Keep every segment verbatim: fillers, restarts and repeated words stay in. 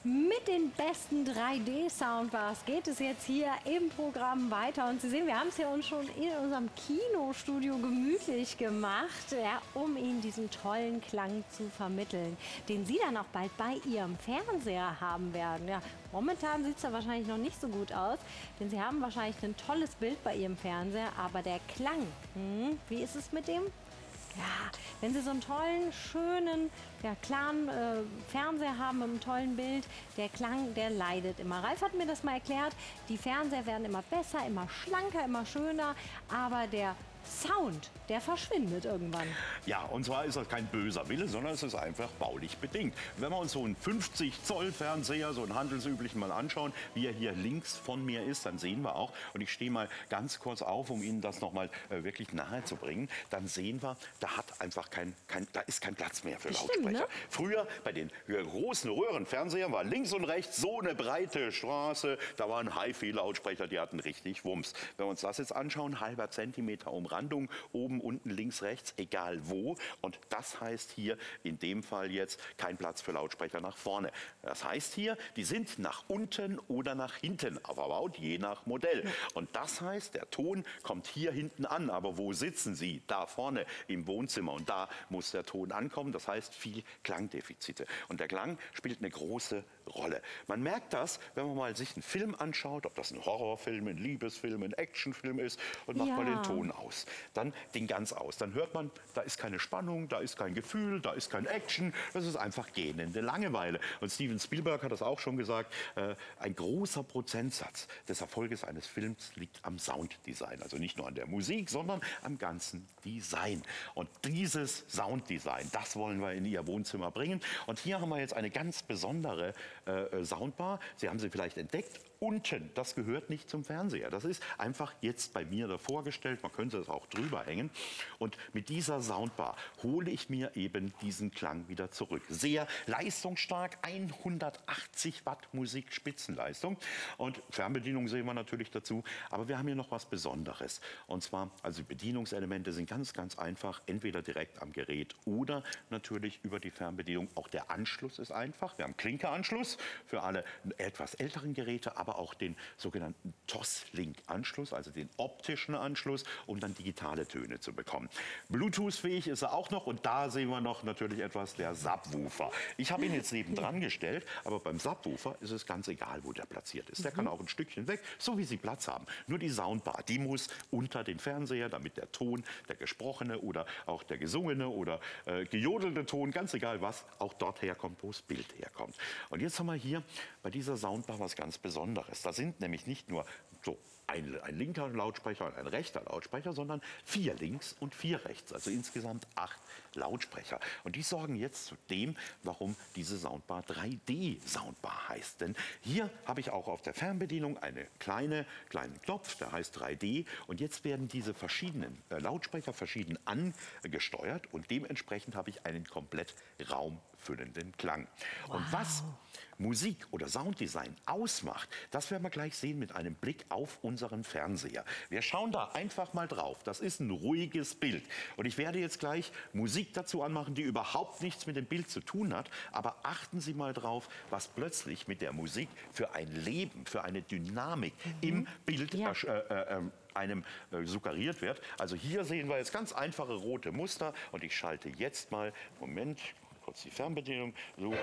Mit den besten drei D-Soundbars geht es jetzt hier im Programm weiter. Und Sie sehen, wir haben es ja uns schon in unserem Kinostudio gemütlich gemacht, ja, um Ihnen diesen tollen Klang zu vermitteln, den Sie dann auch bald bei Ihrem Fernseher haben werden. Ja, momentan sieht es da wahrscheinlich noch nicht so gut aus, denn Sie haben wahrscheinlich ein tolles Bild bei Ihrem Fernseher, aber der Klang, hm, wie ist es mit dem? Ja, wenn Sie so einen tollen, schönen, ja, klaren äh, Fernseher haben mit einem tollen Bild, der Klang, der leidet immer. Ralf hat mir das mal erklärt, die Fernseher werden immer besser, immer schlanker, immer schöner, aber der Sound, der verschwindet irgendwann. Ja, und zwar ist das kein böser Wille, sondern es ist einfach baulich bedingt. Wenn wir uns so einen fünfzig Zoll Fernseher, so einen handelsüblichen mal anschauen, wie er hier links von mir ist, dann sehen wir auch, und ich stehe mal ganz kurz auf, um Ihnen das noch mal äh, wirklich nahe zu bringen, dann sehen wir, da hat einfach kein, kein, da ist kein Platz mehr für Lautsprecher. Stimmt, ne? Früher bei den großen Röhrenfernsehern war links und rechts so eine breite Straße, da waren Hi-Fi-Lautsprecher, die hatten richtig Wumms. Wenn wir uns das jetzt anschauen, halber Zentimeter Umrandung, oben, unten, links, rechts, egal wo. Und das heißt hier in dem Fall jetzt kein Platz für Lautsprecher nach vorne. Das heißt hier, die sind nach unten oder nach hinten verbaut, je nach Modell. Und das heißt, der Ton kommt hier hinten an. Aber wo sitzen Sie? Da vorne im Wohnzimmer. Und da muss der Ton ankommen. Das heißt, viel Klangdefizite. Und der Klang spielt eine große Rolle. Man merkt das, wenn man mal sich einen Film anschaut, ob das ein Horrorfilm, ein Liebesfilm, ein Actionfilm ist, und macht Ja. mal den Ton aus. Dann den ganz aus. Dann hört man, da ist keine Spannung, da ist kein Gefühl, da ist kein Action. Das ist einfach gähnende Langeweile. Und Steven Spielberg hat das auch schon gesagt, äh, ein großer Prozentsatz des Erfolges eines Films liegt am Sounddesign. Also nicht nur an der Musik, sondern am ganzen Design. Und dieses Sounddesign, das wollen wir in Ihr Wohnzimmer bringen. Und hier haben wir jetzt eine ganz besondere äh, Soundbar. Sie haben sie vielleicht entdeckt. Unten, das gehört nicht zum Fernseher. Das ist einfach jetzt bei mir davor gestellt. Man könnte es auch drüber hängen. Und mit dieser Soundbar hole ich mir eben diesen Klang wieder zurück. Sehr leistungsstark, hundertachtzig Watt Musikspitzenleistung. Und Fernbedienung sehen wir natürlich dazu. Aber wir haben hier noch was Besonderes. Und zwar, also die Bedienungselemente sind ganz, ganz einfach. Entweder direkt am Gerät oder natürlich über die Fernbedienung. Auch der Anschluss ist einfach. Wir haben Klinkeranschluss für alle etwas älteren Geräte, aber auch den sogenannten Toslink-Anschluss, also den optischen Anschluss, um dann digitale Töne zu bekommen. Bluetooth-fähig ist er auch noch, und da sehen wir noch natürlich etwas, der Subwoofer. Ich habe ihn jetzt nebendran gestellt, aber beim Subwoofer ist es ganz egal, wo der platziert ist. Der kann auch ein Stückchen weg, so wie Sie Platz haben. Nur die Soundbar, die muss unter den Fernseher, damit der Ton, der gesprochene oder auch der gesungene oder äh, gejodelte Ton, ganz egal was, auch dort herkommt, wo das Bild herkommt. Und jetzt haben wir hier bei dieser Soundbar was ganz Besonderes. Da sind nämlich nicht nur so ein, ein linker Lautsprecher und ein rechter Lautsprecher, sondern vier links und vier rechts, also insgesamt acht Lautsprecher. Und die sorgen jetzt zu dem, warum diese Soundbar drei D Soundbar heißt. Denn hier habe ich auch auf der Fernbedienung einen kleine, kleinen Knopf, der heißt drei D. Und jetzt werden diese verschiedenen äh, Lautsprecher verschieden angesteuert, und dementsprechend habe ich einen komplett raumfüllenden Klang. Wow. Und was Musik oder Sounddesign ausmacht, das werden wir gleich sehen mit einem Blick auf unseren Fernseher. Wir schauen da einfach mal drauf. Das ist ein ruhiges Bild. Und ich werde jetzt gleich Musik dazu anmachen, die überhaupt nichts mit dem Bild zu tun hat. Aber achten Sie mal drauf, was plötzlich mit der Musik für ein Leben, für eine Dynamik mhm. im Bild ja. äh, äh, äh, einem äh, suggeriert wird. Also hier sehen wir jetzt ganz einfache rote Muster. Und ich schalte jetzt mal, Moment, kurz die Fernbedienung suchen.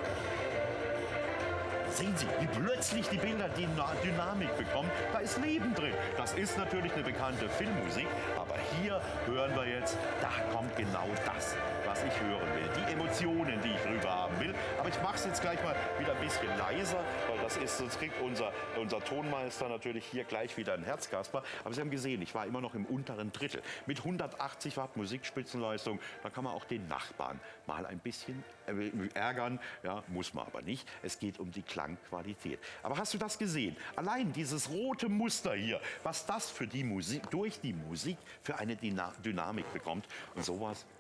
Sehen Sie, wie plötzlich die Bilder die Dynamik bekommen. Da ist Leben drin. Das ist natürlich eine bekannte Filmmusik, aber hier hören wir jetzt, da kommt genau das, was ich hören will. Die Emotionen, die ich rüber haben will. Aber ich mache es jetzt gleich mal wieder ein bisschen leiser, weil das ist, sonst kriegt unser, unser Tonmeister natürlich hier gleich wieder ein Herzkasper. Aber Sie haben gesehen, ich war immer noch im unteren Drittel. Mit hundertachtzig Watt Musikspitzenleistung, da kann man auch den Nachbarn mal ein bisschen ärgern. Ja, muss man aber nicht. Es geht um die Klangqualität. Aber hast du das gesehen? Allein dieses rote Muster hier, was das für die Musik, durch die Musik für eine Dyna Dynamik bekommt. Und sowas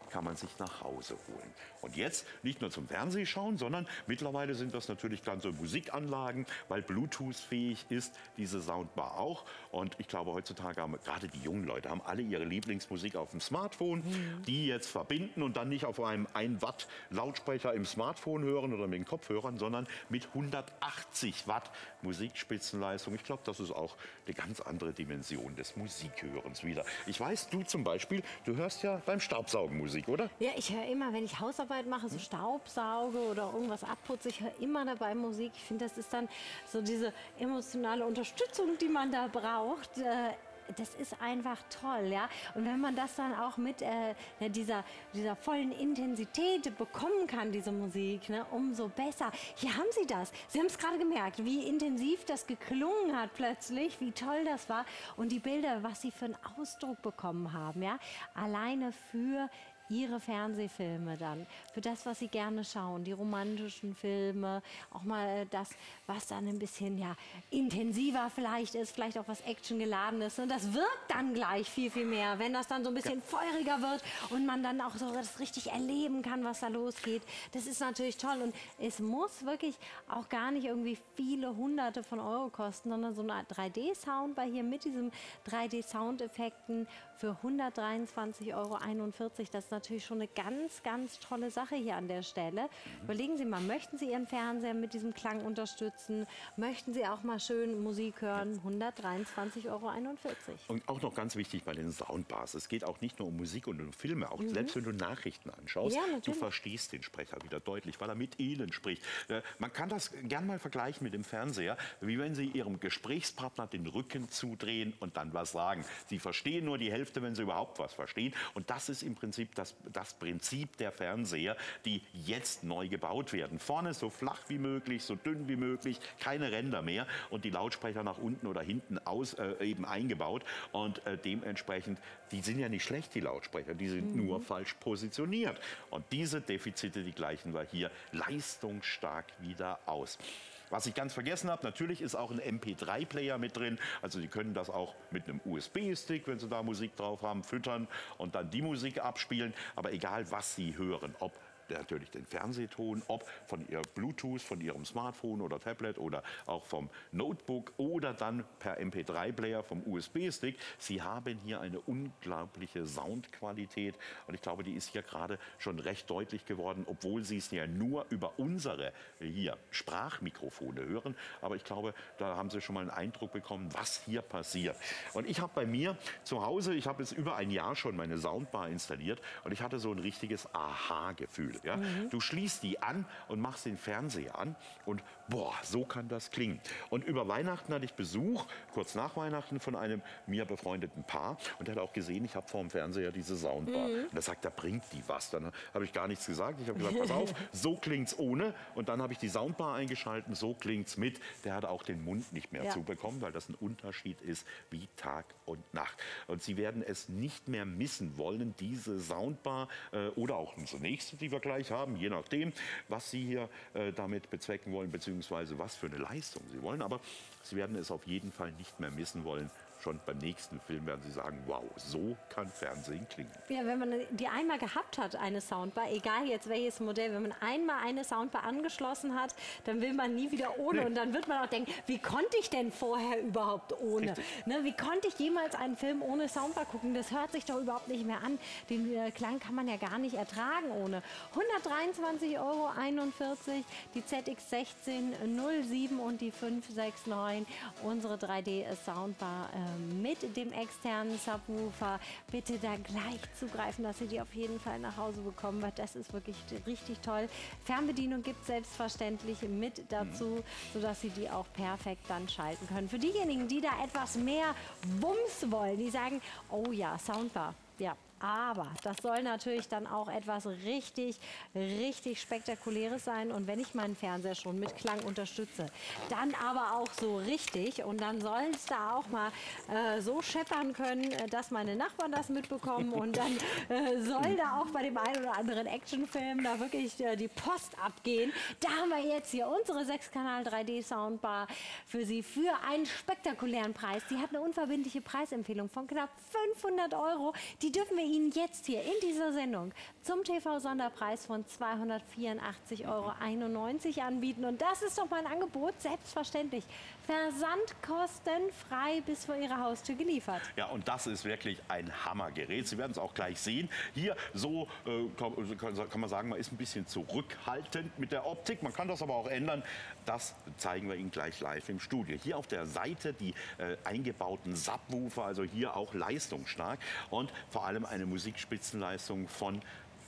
kann man sich nach Hause holen. Und jetzt nicht nur zum Fernsehschauen, sondern mittlerweile sind das natürlich ganze Musikanlagen, weil Bluetooth-fähig ist diese Soundbar auch. Und ich glaube, heutzutage haben gerade die jungen Leute haben alle ihre Lieblingsmusik auf dem Smartphone, mhm. die jetzt verbinden und dann nicht auf einem ein Watt Lautsprecher im Smartphone hören oder mit den Kopfhörern, sondern mit hundertachtzig Watt Musikspitzenleistung. Ich glaube, das ist auch eine ganz andere Dimension des Musikhörens wieder. Ich weiß, du zum Beispiel, du hörst ja beim Staubsaugen Musik, oder? Ja, ich höre immer, wenn ich Hausarbeit mache, so Staubsauge oder irgendwas abputze, ich höre immer dabei Musik. Ich finde, das ist dann so diese emotionale Unterstützung, die man da braucht. Äh, Das ist einfach toll, ja. Und wenn man das dann auch mit äh, dieser, dieser vollen Intensität bekommen kann, diese Musik, ne, umso besser. Hier haben Sie das. Sie haben es gerade gemerkt, wie intensiv das geklungen hat plötzlich, wie toll das war. Und die Bilder, was Sie für einen Ausdruck bekommen haben, ja. Alleine für Ihre Fernsehfilme dann, für das, was Sie gerne schauen, die romantischen Filme, auch mal das, was dann ein bisschen ja, intensiver vielleicht ist, vielleicht auch was actiongeladenes. Und das wirkt dann gleich viel, viel mehr, wenn das dann so ein bisschen feuriger wird und man dann auch so das richtig erleben kann, was da losgeht. Das ist natürlich toll und es muss wirklich auch gar nicht irgendwie viele Hunderte von Euro kosten, sondern so eine drei D-Soundbar hier mit diesen drei D-Soundeffekten für hundertdreiundzwanzig Euro einundvierzig. Das ist natürlich schon eine ganz, ganz tolle Sache hier an der Stelle. Mhm. Überlegen Sie mal, möchten Sie Ihren Fernseher mit diesem Klang unterstützen? Möchten Sie auch mal schön Musik hören? hundertdreiundzwanzig Euro einundvierzig. Und auch noch ganz wichtig bei den Soundbars, es geht auch nicht nur um Musik und um Filme, auch mhm. selbst wenn du Nachrichten anschaust, ja, du verstehst den Sprecher wieder deutlich, weil er mit Ihnen spricht. Äh, man kann das gern mal vergleichen mit dem Fernseher, wie wenn Sie Ihrem Gesprächspartner den Rücken zudrehen und dann was sagen. Sie verstehen nur die Hälfte, wenn Sie überhaupt was verstehen. Und das ist im Prinzip das, das Prinzip der Fernseher, die jetzt neu gebaut werden. Vorne so flach wie möglich, so dünn wie möglich, keine Ränder mehr und die Lautsprecher nach unten oder hinten aus, äh, eben eingebaut. Und äh, dementsprechend, die sind ja nicht schlecht, die Lautsprecher, die sind mhm. nur falsch positioniert. Und diese Defizite, die gleichen wir hier leistungsstark wieder aus. Was ich ganz vergessen habe, natürlich ist auch ein M P drei Player mit drin. Also Sie können das auch mit einem U S B-Stick, wenn Sie da Musik drauf haben, füttern und dann die Musik abspielen. Aber egal, was Sie hören, ob natürlich den Fernsehton, ob von Ihr Bluetooth, von Ihrem Smartphone oder Tablet oder auch vom Notebook oder dann per M P drei Player vom U S B-Stick. Sie haben hier eine unglaubliche Soundqualität und ich glaube, die ist hier gerade schon recht deutlich geworden, obwohl Sie es ja nur über unsere hier Sprachmikrofone hören. Aber ich glaube, da haben Sie schon mal einen Eindruck bekommen, was hier passiert. Und ich habe bei mir zu Hause, ich habe jetzt über ein Jahr schon meine Soundbar installiert und ich hatte so ein richtiges Aha-Gefühl. Ja? Mhm. Du schließt die an und machst den Fernseher an und boah, so kann das klingen. Und über Weihnachten hatte ich Besuch, kurz nach Weihnachten, von einem mir befreundeten Paar und der hat auch gesehen, ich habe vor dem Fernseher diese Soundbar. Mhm. Und er sagt, da bringt die was. Dann habe ich gar nichts gesagt. Ich habe gesagt, pass auf, so klingt's ohne. Und dann habe ich die Soundbar eingeschaltet, so klingt's mit. Der hat auch den Mund nicht mehr ja. zubekommen, weil das ein Unterschied ist wie Tag und Nacht. Und Sie werden es nicht mehr missen wollen, diese Soundbar äh, oder auch unsere nächste, die wir gleich haben, je nachdem, was Sie hier äh, damit bezwecken wollen, beziehungsweise was für eine Leistung Sie wollen. Aber Sie werden es auf jeden Fall nicht mehr missen wollen. Schon beim nächsten Film werden Sie sagen, wow, so kann Fernsehen klingen. Ja, wenn man die einmal gehabt hat, eine Soundbar, egal jetzt welches Modell, wenn man einmal eine Soundbar angeschlossen hat, dann will man nie wieder ohne. Nee. Und dann wird man auch denken, wie konnte ich denn vorher überhaupt ohne? Ne, wie konnte ich jemals einen Film ohne Soundbar gucken? Das hört sich doch überhaupt nicht mehr an. Den äh, Klang kann man ja gar nicht ertragen ohne. hundertdreiundzwanzig Euro einundvierzig, die Z X sechzehn null sieben und die fünf sechs neun, unsere drei D-Soundbar äh, mit dem externen Subwoofer. Bitte da gleich zugreifen, dass Sie die auf jeden Fall nach Hause bekommen, weil das ist wirklich richtig toll. Fernbedienung gibt es selbstverständlich mit dazu, sodass Sie die auch perfekt dann schalten können. Für diejenigen, die da etwas mehr Wumms wollen, die sagen, oh ja, Soundbar, ja. Aber das soll natürlich dann auch etwas richtig, richtig Spektakuläres sein. Und wenn ich meinen Fernseher schon mit Klang unterstütze, dann aber auch so richtig. Und dann soll es da auch mal äh, so scheppern können, dass meine Nachbarn das mitbekommen. Und dann äh, soll da auch bei dem einen oder anderen Actionfilm da wirklich äh, die Post abgehen. Da haben wir jetzt hier unsere sechs Kanal drei D-Soundbar für Sie für einen spektakulären Preis. Die hat eine unverbindliche Preisempfehlung von knapp fünfhundert Euro. Die dürfen wir Ihnen jetzt hier in dieser Sendung zum T V-Sonderpreis von zweihundertvierundachtzig Euro einundneunzig anbieten. Und das ist doch mein Angebot, selbstverständlich. Versandkostenfrei bis vor Ihrer Haustür geliefert. Ja, und das ist wirklich ein Hammergerät. Sie werden es auch gleich sehen. Hier so äh, kann, kann man sagen, man ist ein bisschen zurückhaltend mit der Optik. Man kann das aber auch ändern. Das zeigen wir Ihnen gleich live im Studio. Hier auf der Seite die äh, eingebauten Subwoofer, also hier auch leistungsstark und vor allem eine Musikspitzenleistung von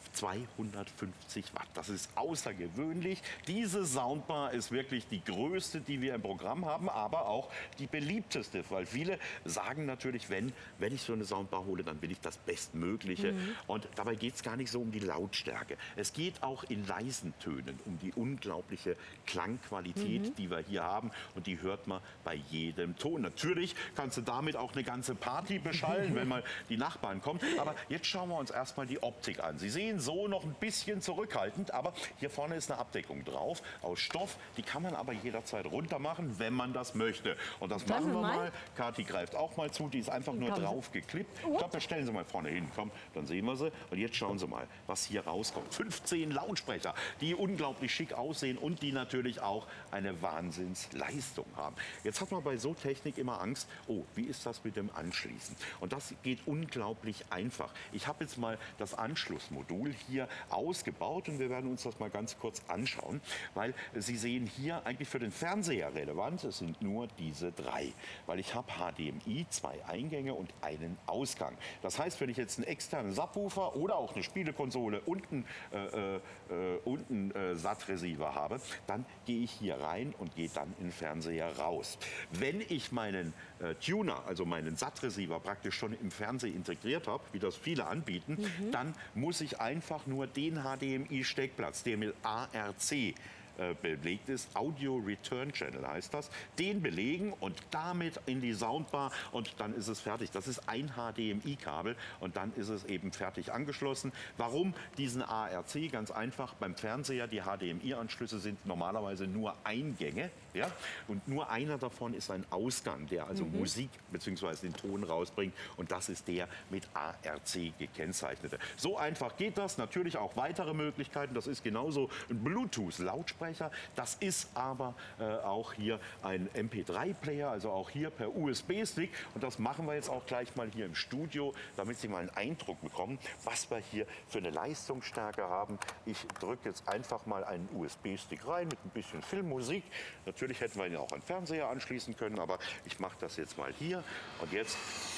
zweihundertfünfzig Watt. Das ist außergewöhnlich. Diese Soundbar ist wirklich die größte, die wir im Programm haben, aber auch die beliebteste, weil viele sagen natürlich, wenn, wenn ich so eine Soundbar hole, dann will ich das Bestmögliche. Mhm. Und dabei geht es gar nicht so um die Lautstärke. Es geht auch in leisen Tönen um die unglaubliche Klangqualität, mhm. die wir hier haben. Und die hört man bei jedem Ton. Natürlich kannst du damit auch eine ganze Party beschallen, wenn mal die Nachbarn kommen. Aber jetzt schauen wir uns erstmal die Optik an. Sie sehen so noch ein bisschen zurückhaltend, aber hier vorne ist eine Abdeckung drauf aus Stoff. Die kann man aber jederzeit runter machen, wenn man das möchte. Und das machen wir mal. Kathi greift auch mal zu. Die ist einfach nur drauf geklippt. Ich glaube, da stellen Sie mal vorne hin. Komm, dann sehen wir sie. Und jetzt schauen Sie mal, was hier rauskommt. fünfzehn Lautsprecher, die unglaublich schick aussehen und die natürlich auch eine Wahnsinnsleistung haben. Jetzt hat man bei so Technik immer Angst, oh, wie ist das mit dem Anschließen? Und das geht unglaublich einfach. Ich habe jetzt mal das Anschlussmodul hier ausgebaut und wir werden uns das mal ganz kurz anschauen, weil Sie sehen hier eigentlich für den Fernseher relevant, es sind nur diese drei, weil ich habe H D M I, zwei Eingänge und einen Ausgang. Das heißt, wenn ich jetzt einen externen Subwoofer oder auch eine Spielekonsole und einen, äh, äh, und einen äh, S A T-Receiver habe, dann gehe ich hier rein und gehe dann in den Fernseher raus. Wenn ich meinen äh, Tuner, also meinen S A T-Receiver praktisch schon im Fernseher integriert habe, wie das viele anbieten, mhm. dann muss ich einfach nur den H D M I-Steckplatz, der mit A R C äh, belegt ist, Audio Return Channel heißt das, den belegen und damit in die Soundbar und dann ist es fertig. Das ist ein H D M I-Kabel und dann ist es eben fertig angeschlossen. Warum diesen A R C? Ganz einfach, beim Fernseher, die H D M I-Anschlüsse sind normalerweise nur Eingänge, ja? Und nur einer davon ist ein Ausgang, der also mhm. Musik bzw. den Ton rausbringt und das ist der mit A R C gekennzeichnete. So einfach geht das, natürlich auch weitere Möglichkeiten, das ist genauso ein Bluetooth-Lautsprecher, das ist aber äh, auch hier ein M P drei Player, also auch hier per U S B-Stick und das machen wir jetzt auch gleich mal hier im Studio, damit Sie mal einen Eindruck bekommen, was wir hier für eine Leistungsstärke haben. Ich drücke jetzt einfach mal einen U S B-Stick rein mit ein bisschen Filmmusik. Natürlich hätten wir ihn auch an den Fernseher anschließen können, aber ich mache das jetzt mal hier und jetzt...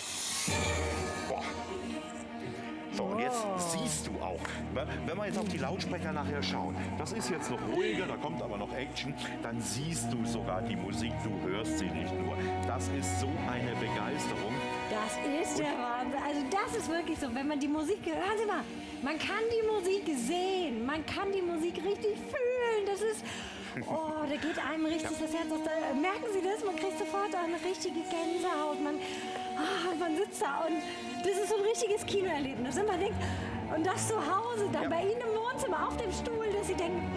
Boah. So, und jetzt siehst du auch, wenn wir jetzt auf die Lautsprecher nachher schauen, das ist jetzt noch ruhiger, da kommt aber noch Action, dann siehst du sogar die Musik, du hörst sie nicht nur. Das ist so eine Begeisterung. Das ist der Wahnsinn. Also das ist wirklich so, wenn man die Musik, hören Sie mal, man kann die Musik sehen, man kann die Musik richtig fühlen, das ist... Oh, da geht einem richtig das Herz aus. Da, merken Sie das? Man kriegt sofort eine richtige Gänsehaut. Man, oh, man sitzt da und das ist so ein richtiges Kinoerlebnis. Und man denkt, und das zu Hause, dann ja. bei Ihnen im Wohnzimmer auf dem Stuhl, dass Sie denken,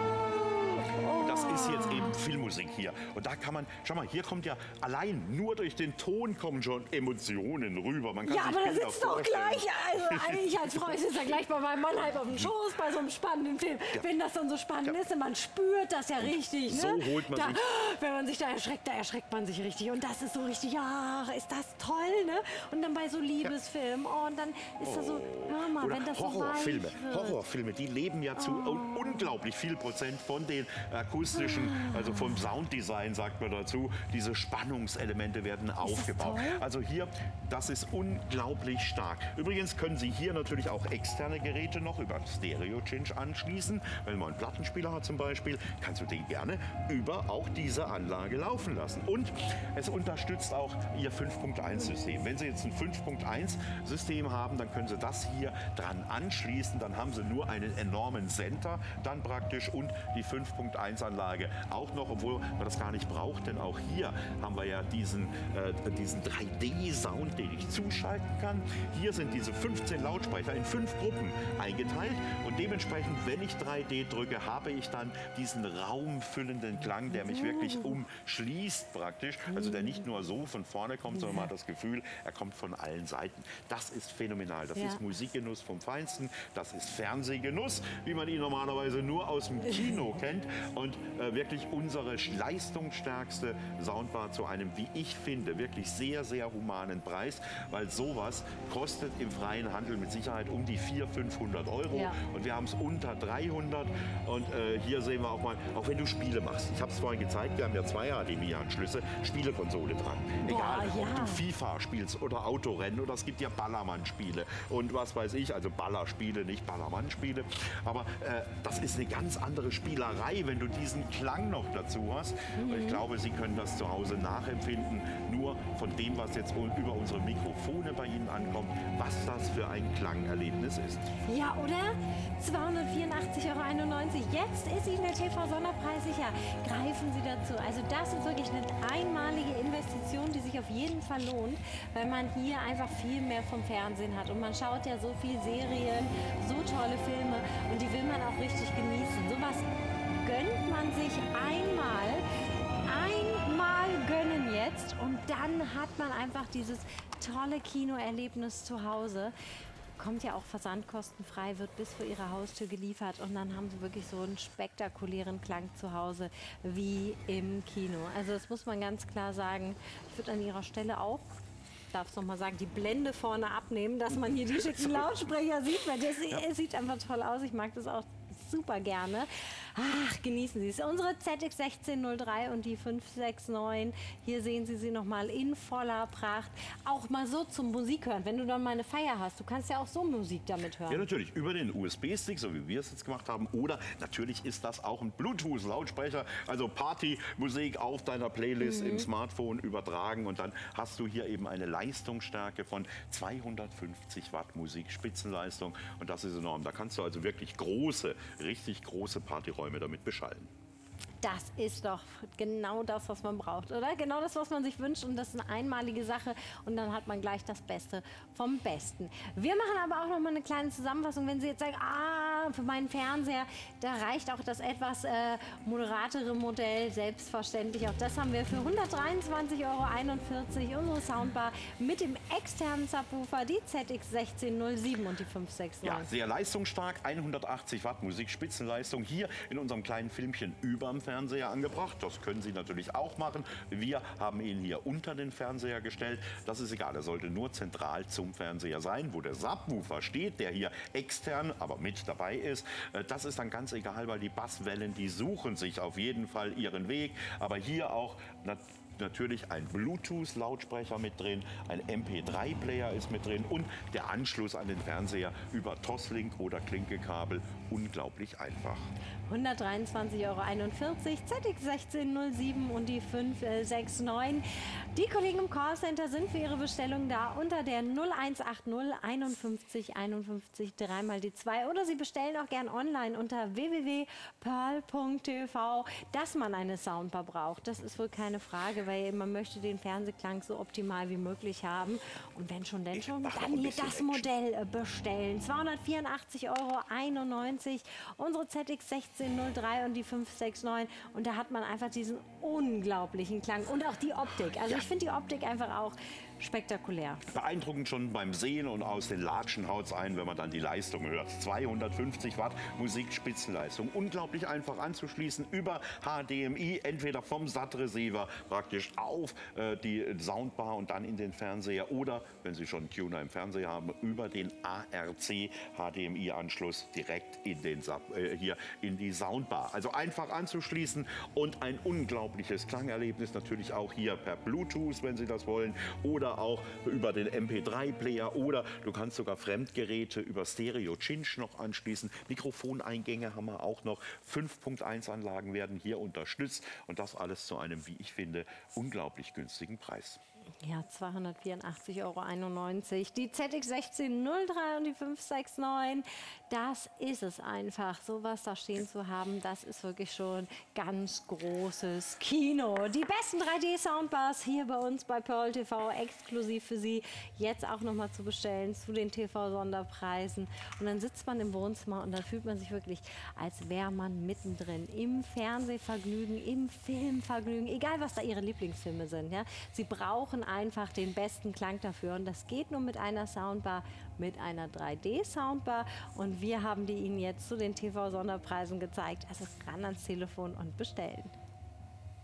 oh. Das ist jetzt eben Filmmusik hier. Und da kann man, schau mal, hier kommt ja allein nur durch den Ton kommen schon Emotionen rüber. Man kann ja, sich aber da Bilder sitzt doch gleich, also ich als Frau sitze ja gleich bei meinem Mann halb auf dem Schoß bei so einem spannenden Film. Ja. Wenn das dann so spannend ja. ist, und man spürt das ja richtig. So ne? holt man da, sich. Wenn man sich da erschreckt, da erschreckt man sich richtig. Und das ist so richtig, ach, ist das toll, ne? Und dann bei so Liebesfilmen, oh, und dann ist das so, hör mal, Oder wenn das Horrorfilme. so weich wird. Horrorfilme, die leben ja zu oh. unglaublich viel Prozent von den akustischen, also vom Sounddesign sagt man dazu, diese Spannungselemente werden aufgebaut. Also hier, das ist unglaublich stark. Übrigens können Sie hier natürlich auch externe Geräte noch über Stereo-Cinch anschließen. Wenn man einen Plattenspieler hat zum Beispiel, kannst du den gerne über auch diese Anlage laufen lassen. Und es unterstützt auch Ihr fünf Punkt eins System. Wenn Sie jetzt ein fünf Punkt eins System haben, dann können Sie das hier dran anschließen. Dann haben Sie nur einen enormen Sender dann praktisch und die fünf Punkt eins Anlage Anlage auch noch, obwohl man das gar nicht braucht, denn auch hier haben wir ja diesen, äh, diesen drei D-Sound, den ich zuschalten kann. Hier sind diese fünfzehn Lautsprecher in fünf Gruppen eingeteilt und dementsprechend, wenn ich drei D drücke, habe ich dann diesen raumfüllenden Klang, der mich wirklich umschließt praktisch, also der nicht nur so von vorne kommt, sondern man hat das Gefühl, er kommt von allen Seiten. Das ist phänomenal. Das ja. ist Musikgenuss vom Feinsten. Das ist Fernsehgenuss, wie man ihn normalerweise nur aus dem Kino kennt. Und äh, wirklich unsere leistungsstärkste Soundbar zu einem, wie ich finde, wirklich sehr, sehr humanen Preis. Weil sowas kostet im freien Handel mit Sicherheit um die vierhundert, fünfhundert Euro. Ja. Und wir haben es unter dreihundert. Und äh, hier sehen wir auch mal, auch wenn du Spiele machst. Ich habe es vorhin gezeigt, wir haben ja zwei H D M I-Anschlüsse, Spielekonsole dran. Egal, Boah, ja. ob du FIFA spielst oder Autorennen oder es gibt ja Ballermann-Spiele und was weiß ich, also Ballerspiele, nicht Ballermann-Spiele. Aber äh, das ist eine ganz andere Spielerei, wenn du diesen Klang noch dazu hast. Mhm. Und ich glaube, Sie können das zu Hause nachempfinden, nur von dem, was jetzt über unsere Mikrofone bei Ihnen ankommt, was das für ein Klangerlebnis ist. Ja, oder? zweihundertvierundachtzig Euro einundneunzig. Jetzt ist Ihnen der T V-Sonderpreis sicher. Greifen Sie dazu. Also das ist wirklich eine einmalige Investition, die sich auf jeden Fall lohnt, weil man hier einfach viel mehr vom Fernsehen hat. Und man schaut ja so viel Serien, so tolle Filme und die will man auch richtig genießen. Sowas gönnt man sich einmal. Einmal gönnen jetzt und dann hat man einfach dieses tolle Kinoerlebnis zu Hause. Kommt ja auch versandkostenfrei, wird bis vor Ihrer Haustür geliefert und dann haben Sie wirklich so einen spektakulären Klang zu Hause wie im Kino. Also das muss man ganz klar sagen. Ich würde an Ihrer Stelle auch, darf es noch mal sagen, die Blende vorne abnehmen, dass man hier die schicken Lautsprecher sieht, weil das ja. sieht einfach toll aus. Ich mag das auch super gerne. Ach, genießen Sie es. Unsere Z X sechzehn null drei und die fünf sechs neun. Hier sehen Sie sie noch mal in voller Pracht. Auch mal so zum Musik hören, wenn du dann mal eine Feier hast. Du kannst ja auch so Musik damit hören. Ja, natürlich. Über den U S B-Stick, so wie wir es jetzt gemacht haben. Oder natürlich ist das auch ein Bluetooth-Lautsprecher. Also Partymusik auf deiner Playlist mhm. im Smartphone übertragen. Und dann hast du hier eben eine Leistungsstärke von zweihundertfünfzig Watt Musik, Spitzenleistung. Und das ist enorm. Da kannst du also wirklich große, richtig große Partyräume damit beschallen. Das ist doch genau das, was man braucht, oder? Genau das, was man sich wünscht. Und das ist eine einmalige Sache. Und dann hat man gleich das Beste vom Besten. Wir machen aber auch noch mal eine kleine Zusammenfassung. Wenn Sie jetzt sagen, ah, für meinen Fernseher, da reicht auch das etwas äh, moderatere Modell. Selbstverständlich. Auch das haben wir für hundertdreiundzwanzig Euro einundvierzig. Unsere Soundbar mit dem externen Subwoofer, die Z X sechzehn null sieben und die fünf sechs neun. Ja, sehr leistungsstark. hundertachtzig Watt Musik, Spitzenleistung. Hier in unserem kleinen Filmchen überm Fernseher angebracht. Das können Sie natürlich auch machen. Wir haben ihn hier unter den Fernseher gestellt. Das ist egal, er sollte nur zentral zum Fernseher sein, wo der Subwoofer steht, der hier extern, aber mit dabei ist. Das ist dann ganz egal, weil die Basswellen, die suchen sich auf jeden Fall ihren Weg. Aber hier auch natürlich ein Bluetooth-Lautsprecher mit drin, ein M P drei Player ist mit drin und der Anschluss an den Fernseher über Toslink oder Klinkekabel. Unglaublich einfach. hundertdreiundzwanzig Euro einundvierzig, Z X sechzehn null sieben und die fünf sechs neun. Die Kollegen im Callcenter sind für Ihre Bestellung da unter der null eins acht null einundfünfzig einundfünfzig dreimal die zwei. Oder Sie bestellen auch gern online unter w w w punkt pearl punkt t v. Dass man eine Soundbar braucht, das ist wohl keine Frage, weil man möchte den Fernsehklang so optimal wie möglich haben. Und wenn schon, denn schon, dann hier das Modell bestellen. zweihundertvierundachtzig Euro einundneunzig. Unsere Z X sechzehn null drei und die fünf sechs neun. Und da hat man einfach diesen unglaublichen Klang und auch die Optik. Also ja. ich finde die Optik einfach auch spektakulär. Beeindruckend schon beim Sehen und aus den Latschen haut's ein, wenn man dann die Leistung hört. zweihundertfünfzig Watt Musik, Spitzenleistung. Unglaublich einfach anzuschließen über H D M I, entweder vom S A T-Receiver praktisch auf äh, die Soundbar und dann in den Fernseher oder, wenn Sie schon einen Tuner im Fernseher haben, über den A R C H D M I-Anschluss direkt in den äh, hier in die Soundbar. Also einfach anzuschließen und ein unglaubliches Klangerlebnis natürlich auch hier per Bluetooth, wenn Sie das wollen, oder auch über den M P drei Player oder du kannst sogar Fremdgeräte über Stereo Cinch noch anschließen. Mikrofoneingänge haben wir auch noch. fünf Punkt eins Anlagen werden hier unterstützt und das alles zu einem, wie ich finde, unglaublich günstigen Preis. Ja, zweihundertvierundachtzig Euro einundneunzig. Die Z X sechzehn null drei und die fünf sechs neun, das ist es einfach. Sowas da stehen zu haben, das ist wirklich schon ganz großes Kino. Die besten drei D-Soundbars hier bei uns bei Pearl T V, exklusiv für Sie. Jetzt auch nochmal zu bestellen zu den T V-Sonderpreisen. Und dann sitzt man im Wohnzimmer und dann fühlt man sich wirklich, als wäre man mittendrin im Fernsehvergnügen, im Filmvergnügen, egal was da Ihre Lieblingsfilme sind. Ja? Sie brauchen einfach den besten Klang dafür und das geht nur mit einer Soundbar, mit einer drei D-Soundbar und wir haben die Ihnen jetzt zu den T V-Sonderpreisen gezeigt. Also ran ans Telefon und bestellen.